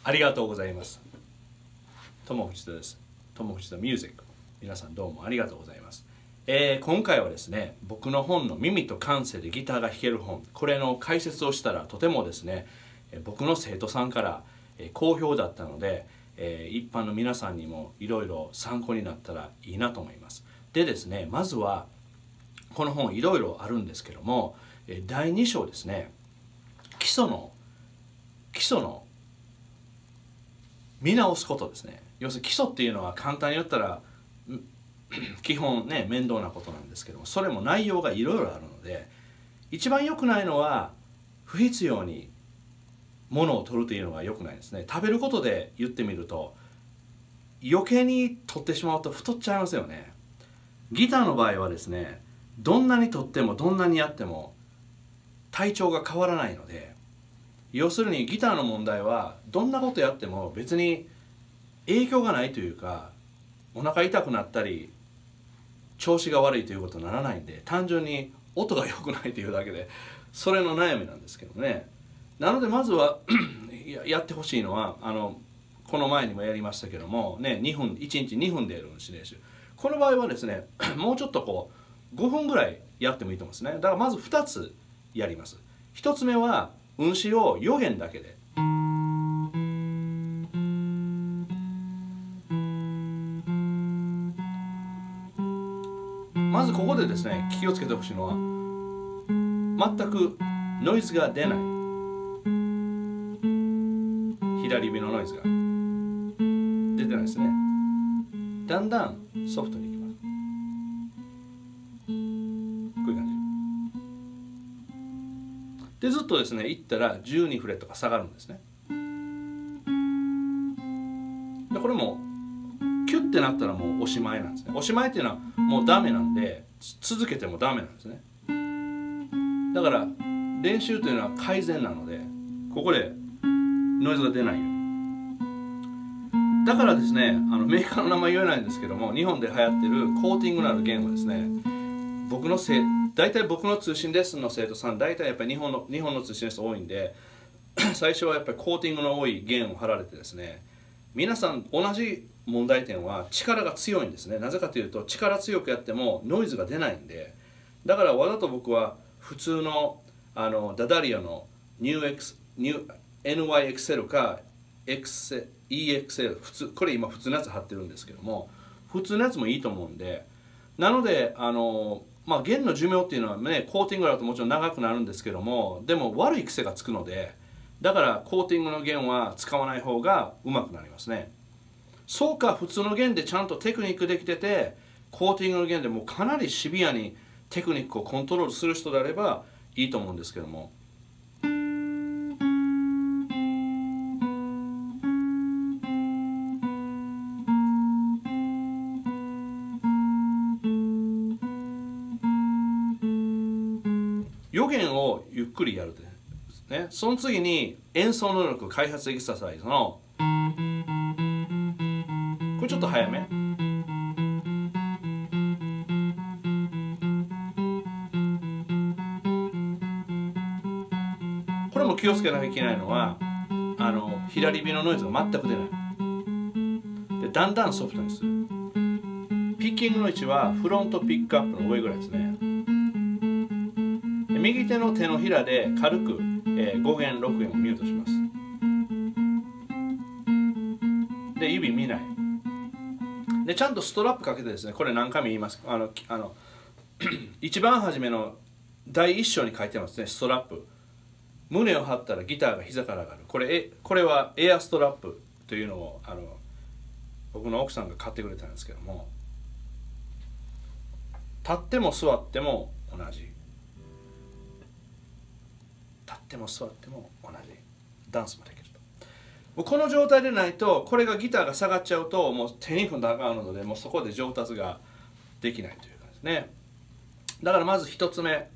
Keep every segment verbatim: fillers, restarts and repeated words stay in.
ありがとうございます。友藤です。友藤とミュージック。皆さんどうもありがとうございます。えー、今回はですね、僕の本の耳と感性でギターが弾ける本、これの解説をしたらとてもですね、僕の生徒さんから好評だったので、えー、一般の皆さんにもいろいろ参考になったらいいなと思います。でですね、まずはこの本いろいろあるんですけども、だいに章ですね、基礎の基礎の見直すことですね。要するに基礎っていうのは簡単に言ったら基本ね面倒なことなんですけども、それも内容がいろいろあるので、一番良くないのは不必要に物を取るというのが良くないですね。食べることで言ってみると余計に取ってしまうと太っちゃいますよね。ギターの場合はですね、どんなに取ってもどんなにやっても体調が変わらないので、要するにギターの問題はどんなことやっても別に影響がないというか、お腹痛くなったり調子が悪いということにならないんで、単純に音が良くないというだけでそれの悩みなんですけどね。なのでまずはやってほしいのは、あのこの前にもやりましたけどもね、にふんいちにちにふんでやる運指練習、この場合はですねもうちょっとこうごふんぐらいやってもいいと思うんですね。だからまずふたつやります。ひとつめは運指をよ弦だけで、まずここでですね気をつけてほしいのは、全くノイズが出ない、左指のノイズが出てないですね。だんだんソフトにいきます。こういう感じでずっとですねいったらじゅうにフレットが下がるんですね。でこれもキュッてなったらもうおしまいなんですね。おしまいっていうのはもうダメなんで、続けてもダメなんですね。だから練習というのは改善なので、ここでノイズが出ないように。だからですね、あのメーカーの名前言えないんですけども、日本で流行ってるコーティングのある弦をですね、僕のせ大体僕の通信レッスンの生徒さん、大体やっぱり日本の日本の通信レッスン多いんで最初はやっぱりコーティングの多い弦を貼られてですね、皆さん同じ問題点は力が強いんですね。なぜかというと力強くやってもノイズが出ないんで、だからわざと僕は普通のあのダダリアのニューエクスニュー エヌワイエックスエル か イーエックスエル、 普通、これ今普通のやつ貼ってるんですけども、普通のやつもいいと思うんで、なのであのまあ弦の寿命っていうのはね、コーティングだともちろん長くなるんですけども、でも悪い癖がつくので、だからコーティングの弦は使わない方がうまくなりますね。そうか、普通の弦でちゃんとテクニックできてて、コーティングの弦でもうかなりシビアにテクニックをコントロールする人であればいいと思うんですけども、予弦をゆっくりやるですね。その次に演奏能力開発エクササイズのこれちょっと早め、これも気をつけなきゃいけないのは、あの左指のノイズが全く出ないで、だんだんソフトにする。ピッキングの位置はフロントピックアップの上ぐらいですね。で右手の手のひらで軽く、えー、ご弦ろく弦をミュートします。で指見ないで、ちゃんとストラップかけてですね、これ何回も言います。あのあの一番初めのだいいっ章に書いてますね、ストラップ。胸を張ったらギターが膝から上がる。これえこれはエアストラップというのをあの僕の奥さんが買ってくれたんですけども、立っても座っても同じ、立っても座っても同じ、ダンスもできると。この状態でないと、これがギターが下がっちゃうともう手に踏んだらあかんので、もうそこで上達ができないというかですね。だからまず一つ目、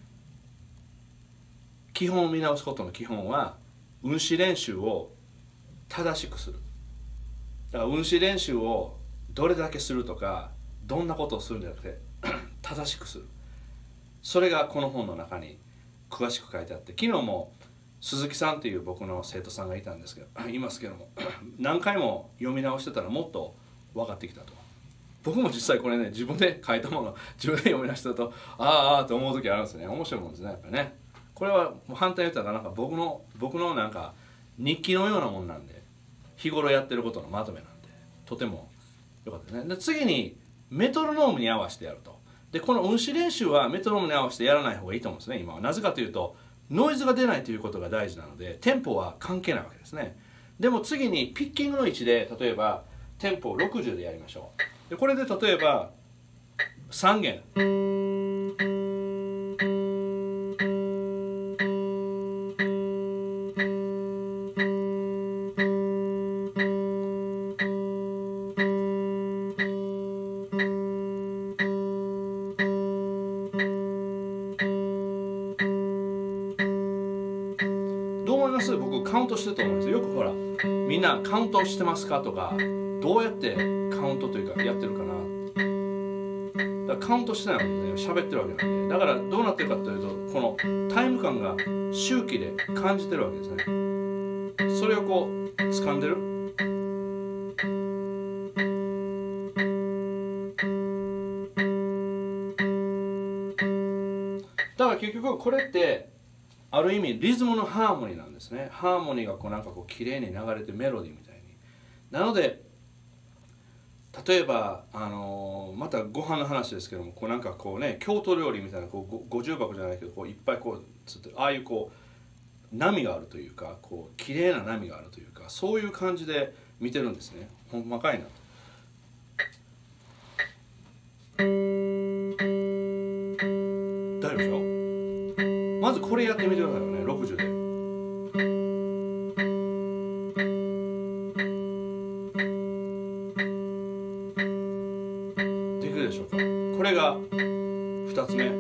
基本を見直すことの基本は運指練習を正しくする。だから運指練習をどれだけするとか、どんなことをするんじゃなくて正しくする。それがこの本の中に詳しく書いてあって、昨日も鈴木さんっていう僕の生徒さんがいたんですけどいますけども何回も読み直してたらもっと分かってきたと。僕も実際これね自分で書いたものを自分で読み出したとああああと思う時あるんですね。面白いもんですねやっぱりね。これはもう反対に言ったらなんか僕の僕のなんか日記のようなもんなんで日頃やってることのまとめなんでとてもよかったですね。で次にメトロノームに合わせてやると。でこの運指練習はメトロノームに合わせてやらない方がいいと思うんですね今は。なぜかというとノイズが出ないということが大事なのでテンポは関係ないわけですね。でも次にピッキングの位置で例えばテンポをろくじゅうでやりましょう。でこれで例えばさん弦どう思います？僕カウントしてると思うんですよ。よくほらみんなカウントしてますかとかどうやってカウントというかやってるかな。だからカウントしてないわけですね。喋ってるわけなんで。だからどうなってるかというとこのタイム感が周期で感じてるわけですね。それをこう掴んでる。だから結局これってある意味リズムのハーモニーなんですね。ハーモニーがこうなんかこう綺麗に流れてメロディーみたいに。なので例えば、あのー、またご飯の話ですけどもこうなんかこうね京都料理みたいなこうご重箱じゃないけどこういっぱいこうつってああいうこう波があるというかこう綺麗な波があるというかそういう感じで見てるんですね。ほんまかいなと。大丈夫でしょ。まずこれやってみてくださいよねろくじゅうで。できるでしょうか。これがふたつめ。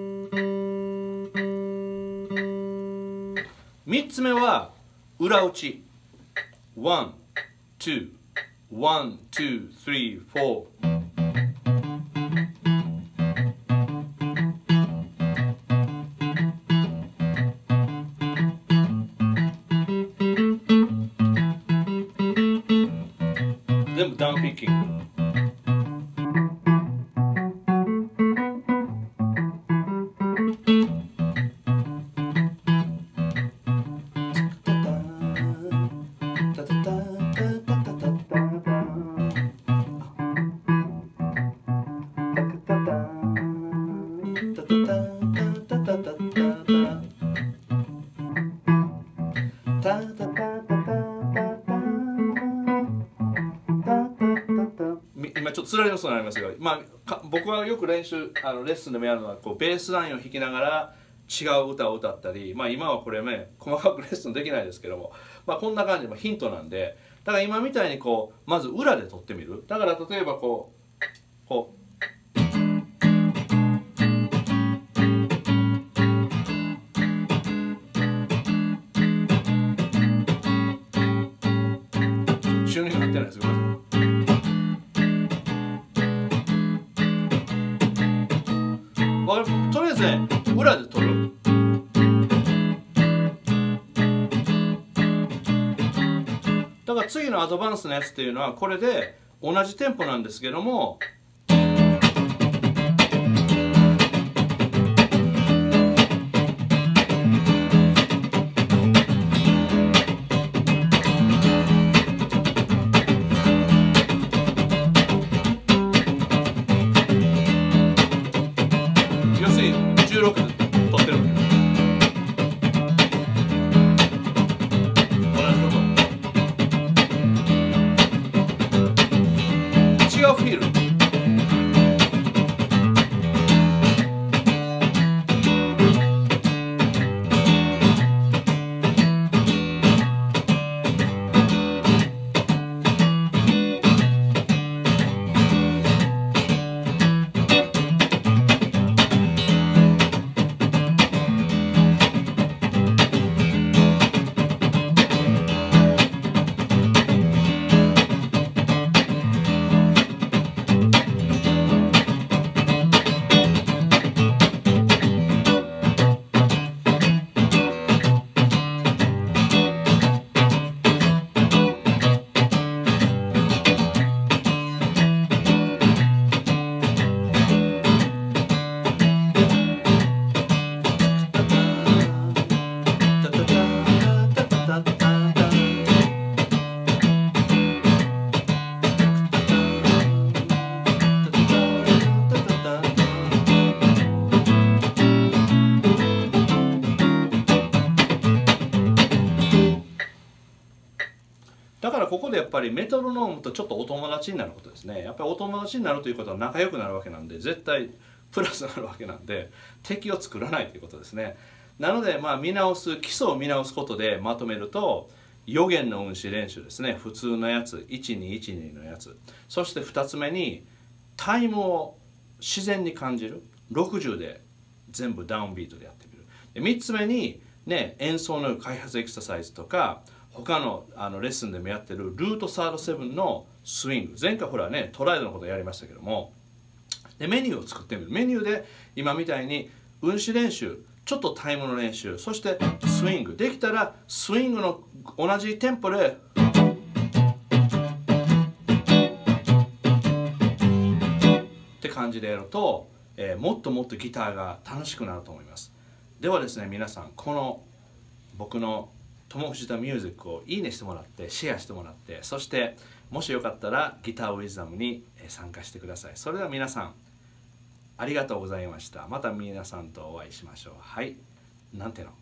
みっつめは裏打ち。ワン、ツー、ワン、ツー、スリー、フォー。全部ダウンピッキング。今ちょっとつられ要素になりますが、まあ、僕はよく練習あのレッスンでもやるのはこうベースラインを弾きながら違う歌を歌ったり、まあ、今はこれね細かくレッスンできないですけども、まあ、こんな感じでヒントなんでだから今みたいにこうまず裏で撮ってみる。だから例えばこうこうチューニング合ってないですよ。とりあえずね裏で撮る。だから次のアドバンスのやつっていうのはこれで同じテンポなんですけどもじゅうろくで撮ってるわけです。同じこと。違うフィール。 でやっぱりメトロノームとちょっとお友達になることですね。やっぱりお友達になるということは仲良くなるわけなんで、絶対プラスになるわけなんで、敵を作らないということですね。なのでまあ見直す、基礎を見直すことでまとめると、予言の運指練習ですね。普通のやつ、いちにいちにのやつ。そしてふたつめにタイムを自然に感じる。ろくじゅうで全部ダウンビートでやってみる。でみっつめに、ね、演奏の開発エクササイズとか他のあのレッスンでもやってるルートサードセブンのスイング。前回ほらねトライドのことやりましたけども、でメニューを作ってみる。メニューで今みたいに運指練習、ちょっとタイムの練習、そしてスイングできたらスイングの同じテンポでって感じでやると、えー、もっともっとギターが楽しくなると思います。ではですね、皆さんこの僕の友藤田ミュージックをいいねしてもらって、シェアしてもらって、そしてもしよかったらギターウィズダムに参加してください。それでは皆さんありがとうございました。また皆さんとお会いしましょう。はい、なんていうの